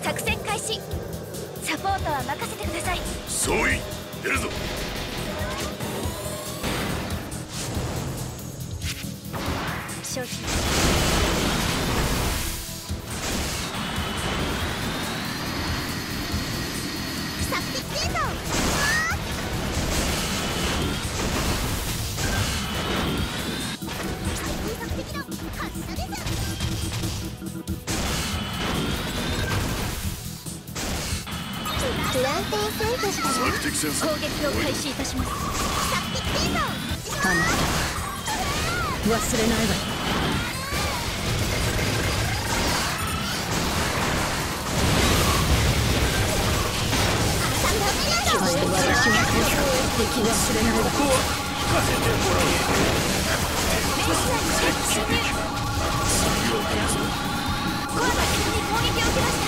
作戦開始。サポートは任せてください。 総員出るぞ。 承知。索敵戦闘。プランテー戦としたら攻撃を開始いたします。索敵戦闘。 あなた忘れないわよ。決して私は敵忘れないわ。ここは聞かせてもらう。 コアが敵に攻撃を受けました。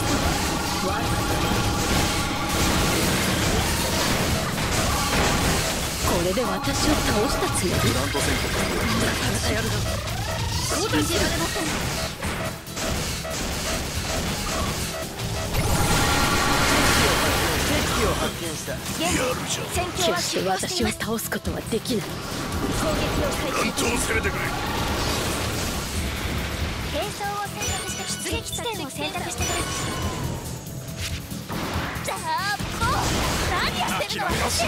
これで私を倒したつもり。 グラント戦闘なかなかやるな。 信じられません。 敵機を発見した。 戦況は決して私を倒すことはできない。 攻撃を開始。 グラントを攻めてくれ。 並走を選択して出撃地点を選択してくれ。じゃあもう何やってるの私。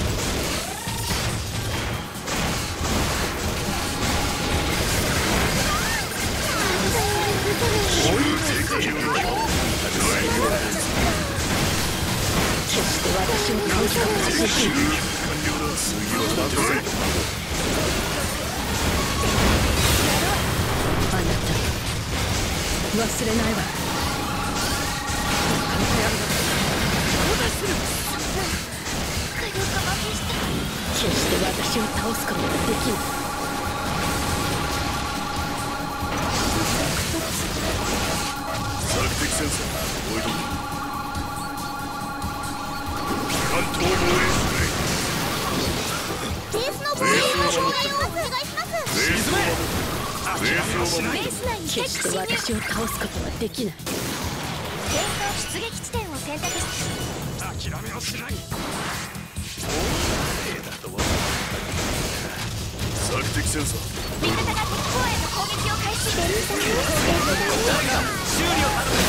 決して私を倒すことはできない。あなた忘れないわ。決して私を倒すことはできない。 索敵戦争おいどけ。関東防衛ベースの防衛の障害をお願いします。ベース内にチェック決して私を倒すことはできない。 並走出撃地点を選択し。 諦めはしない。索敵戦争。 味方が敵港への攻撃を開始。ベリーさんの攻撃が修理を頼む。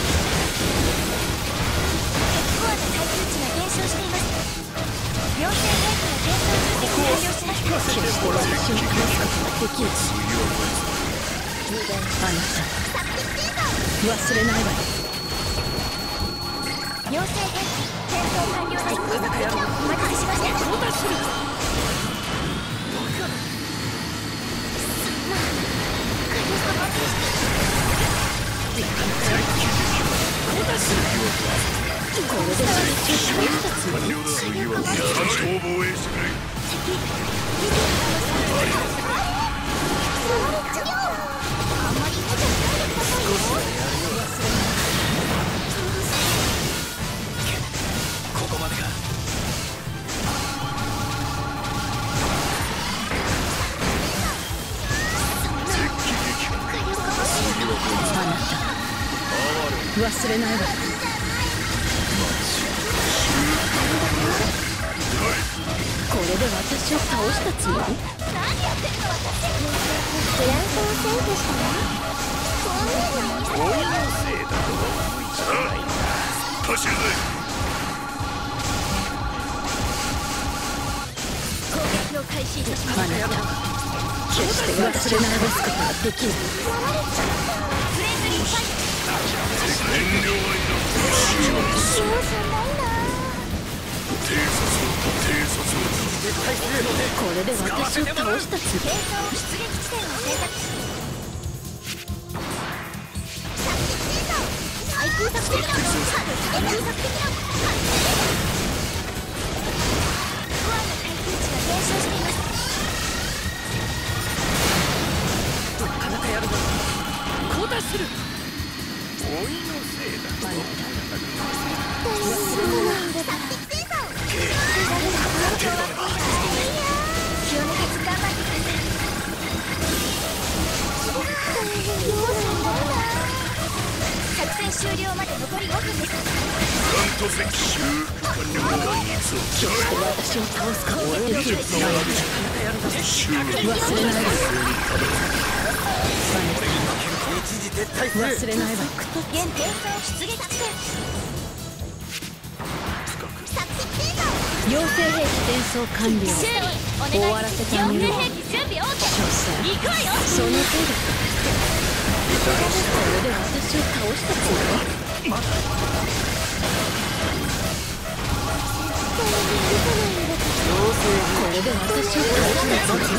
敵コアの耐久値が減少しています。両戦兵器の減少分析完了しました。 決して私を倒すことはできない。あなた忘れないわよ。 両戦兵器戦闘完了です。お待たせしました。交代する。 これで私を倒したつもり。 関東防衛してくれ。ここまでか。 あなた忘れないわよ。これで私を倒したつもり。 何やってるの私。フランスをセーフしたわ。 おいのせいだろ。さあ走るぜ。 攻撃を開始いたします。 あなた決して私を倒すことはできない。 フレンドリーファイト。 燃料はいらん。 容赦ないな。 偵察を絶対するので。 これで私を倒したつもり。 並走出撃地点を選択し。対空策的な対空策的な。コアの耐久値が減少しています。 なかなかやるな。交代する。おいのせいだ。作戦終戦終了まで残り5分です。 フラント戦修復完了。 私を倒すことができる。 修復忘れないわ。 一時撤退する。 忘れないわ。 現転送出撃地点。 妖精兵器転送完了。終わらせてあげる。 妖精兵器準備 OK。行くわよ。 その程度。これで私を倒したつもり？これで私を倒したつも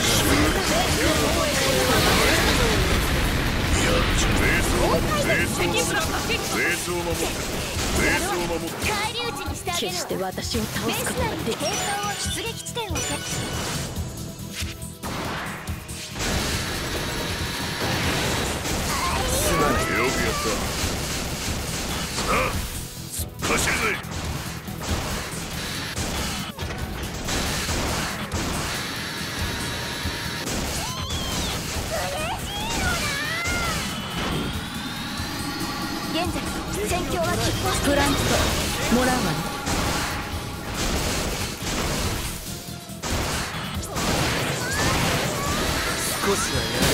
返り討ちにしてあげる。 決して私を倒すことができない。 出撃地点を設置。 よくやった。さあ、突っ走るぜ。 現在戦況は拮抗している。 プラントもらうわね。 少しはやる。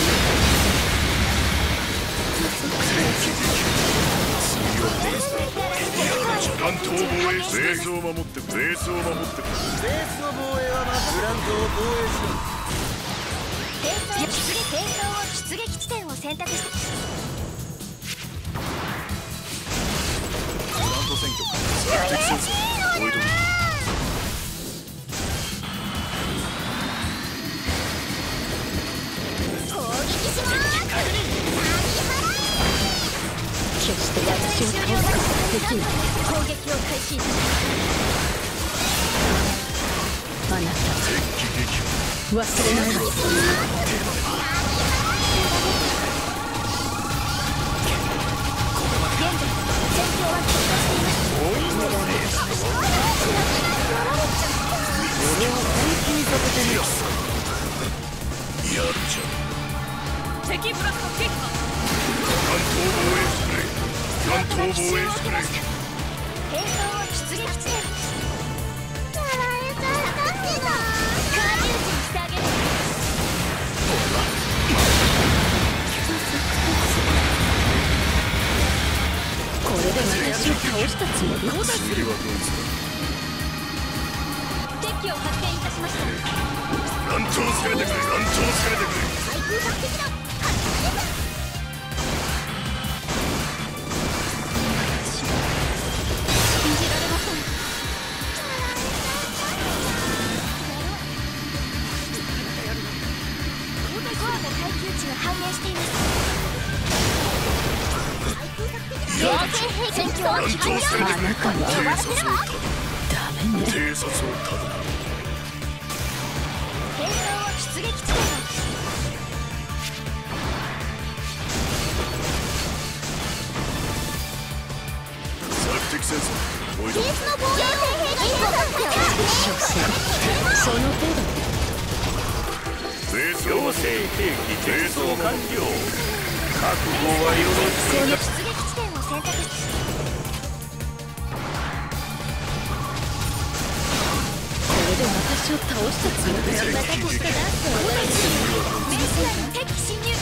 プラントを防衛、ベースを守ってく。ベースを守ってく。ベースの防衛はまずプラントを防衛しろ。 転送出撃地点を選択して。 プラント選挙索敵戦争おいどけ。 決して私を倒すことができない。 攻撃を開始いたしあなた忘れないわよ。 現在戦況は拮抗しています。 俺を本気にさせてみろ。やるじゃん。 敵ブラスト撃破。 関東防衛してくれ。関東防衛してくれ。 転送出撃地点。やられたらだってな。返り討ちにしてあげる。 これで私を倒したつもり？ 次はどいつだ。 敵機を発見いたしました。 乱闘されてくれ。乱闘されてくれ。 対空爆撃だ。信じられません。コアの耐久値が半減しています。戦況は決まりよ。 あなたは終わらせるわ。 ダメね。 偵察をたどる。 転送出撃地点。 索敵戦争おいどけ。 ベースの防衛兵器所詮その程度。 ベースを守る。ベースを完了。覚悟はよろしく。 出撃地点を選択し。 これで私を倒したつもり？ またこしたな。ベース内に敵機侵入。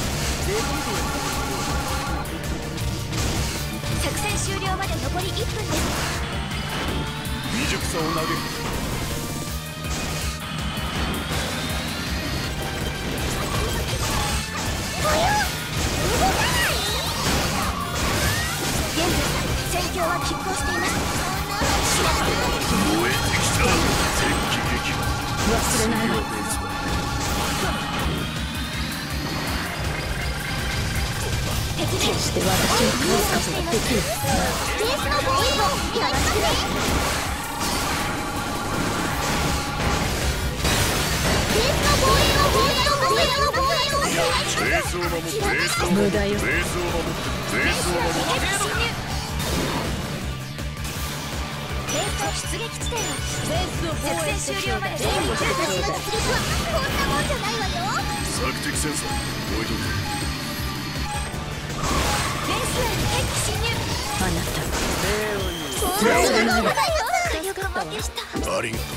作戦終了まで残り1分です。 未熟さを投げる。 現在戦況は拮抗しています。 燃えてきた。敵撃破。 忘れないわ。 敵決して私を倒すことができる。 ベースの防衛をよろしくね。ベースの防衛を防衛を防衛を防衛を。 ベースを守って。ベースを守って。 無駄よ。 ベースを守って。ベースを守って。 敵機侵入。転送出撃地点は作戦終了まで残り10分。私の実力はこんなもんじゃないわよ。 索敵戦争おいどけ。 ベース内に敵機侵入。 あなたありがとう。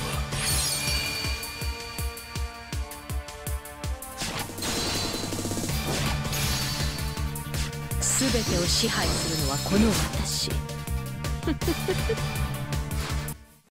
全てを支配するのはこの私